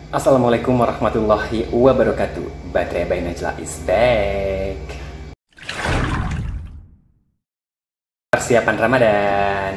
Assalamualaikum warahmatullahi wabarakatuh. Baterai by Najla is back. Persiapan Ramadan.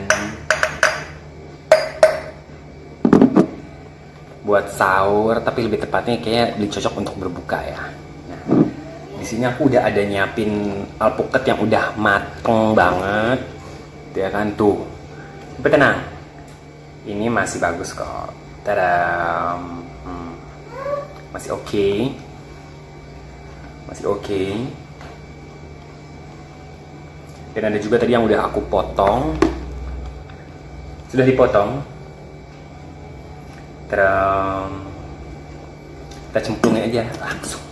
Buat sahur, tapi lebih tepatnya kayak lebih cocok untuk berbuka ya. Nah, di sini aku udah ada nyiapin alpukat yang udah mateng banget. Ya kan tuh. Tapi tenang. Ini masih bagus kok. Tadam. Masih oke. Masih oke. Dan ada juga tadi yang udah aku potong. Sudah dipotong. Kita cemplungin aja langsung.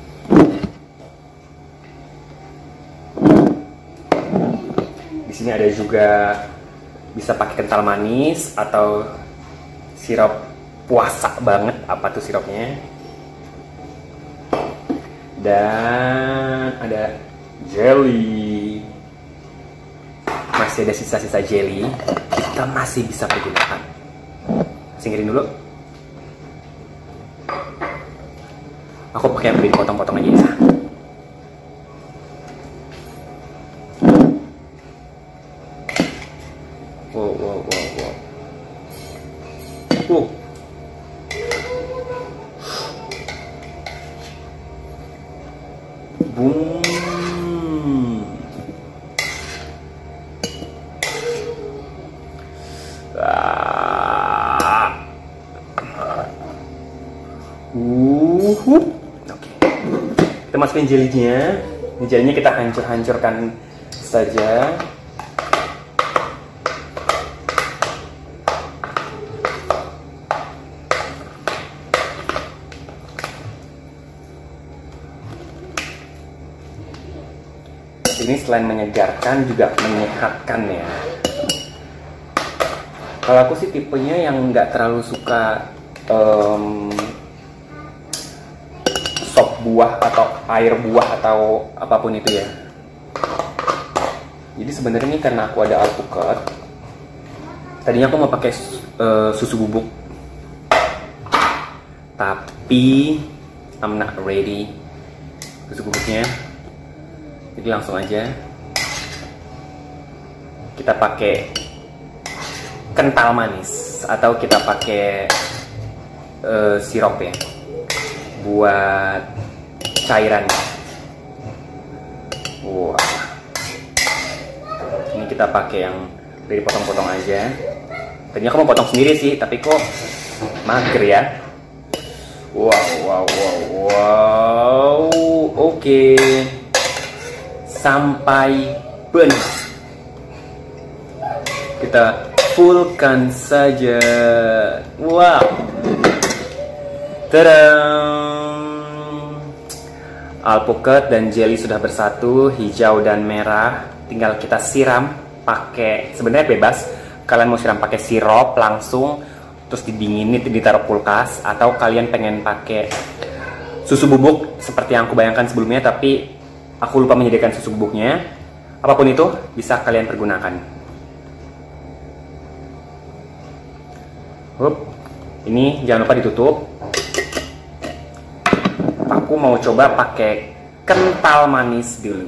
Di sini ada juga bisa pakai kental manis atau sirup puasa banget. Apa tuh sirupnya? Dan ada jelly. Masih ada sisa-sisa jelly. Kita masih bisa pergunakan. Singkirin dulu. Aku pakai yang dipotong-potong aja ya. Wow. Boom. Oke. Kita masukin jelinya. Ini jelinya kita hancur-hancurkan saja. Ini selain menyegarkan juga menyehatkan ya. Kalau aku sih tipenya yang nggak terlalu suka sop buah atau air buah atau apapun itu ya. Jadi sebenarnya ini karena aku ada alpukat. Tadinya aku mau pakai susu bubuk, tapi I'm not ready susu bubuknya. Jadi langsung aja kita pakai kental manis atau kita pakai sirup ya buat cairan. Wah, ini kita pakai yang dari potong-potong aja. Tadinya aku mau potong sendiri sih, tapi kok mager ya. Wow. Oke. Sampai benar. Kita fullkan saja. Wow. Tadam. Alpukat dan jelly sudah bersatu, hijau dan merah. Tinggal kita siram pakai, sebenarnya bebas. Kalian mau siram pakai sirup langsung, terus didinginin, ditaruh kulkas, atau kalian pengen pakai susu bubuk seperti yang aku bayangkan sebelumnya, tapi aku lupa menyediakan susu bubuknya. Apapun itu bisa kalian pergunakan. Ini jangan lupa ditutup. Aku mau coba pakai kental manis dulu.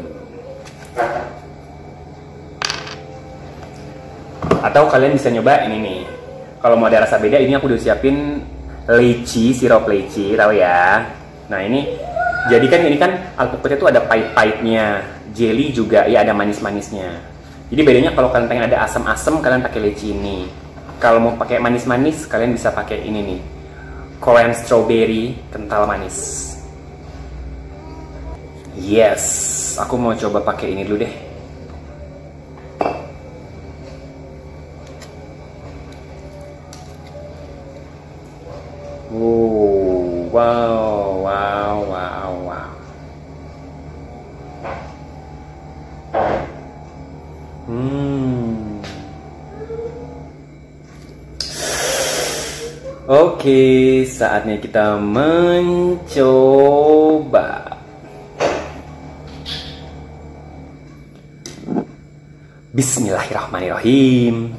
Atau kalian bisa nyoba ini nih. Kalau mau ada rasa beda, ini aku udah siapin leci, sirup leci, tahu ya. Nah ini, jadi kan ini kan alpukatnya tuh ada pahit-pahitnya, jelly juga ya ada manis-manisnya. Jadi bedanya kalau kalian pengen ada asam-asam, kalian pakai leci ini. Kalau mau pakai manis-manis, kalian bisa pakai ini nih, Korean strawberry kental manis. Yes, aku mau coba pakai ini dulu deh. Wow. Oke, saatnya kita mencoba. Bismillahirrahmanirrahim.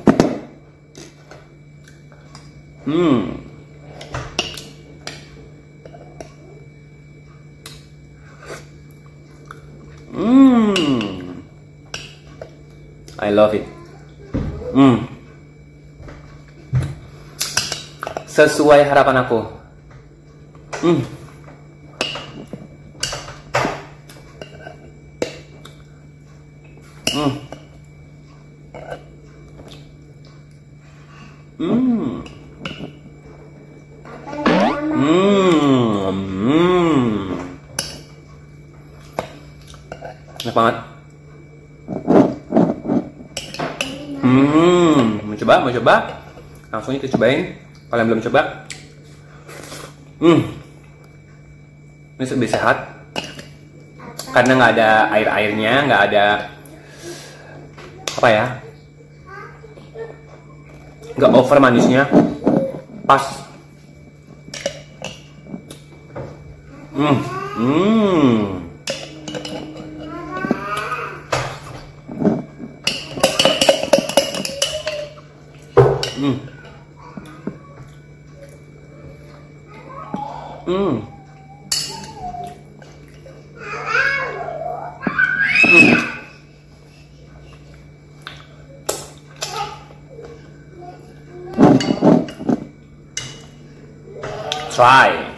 I love it. Sesuai harapan aku. Enak banget. Mau coba? Langsung kita cobain. Kalau yang belum coba, ini lebih sehat karena nggak ada air-airnya, nggak ada apa ya, nggak over manisnya, pas. Try.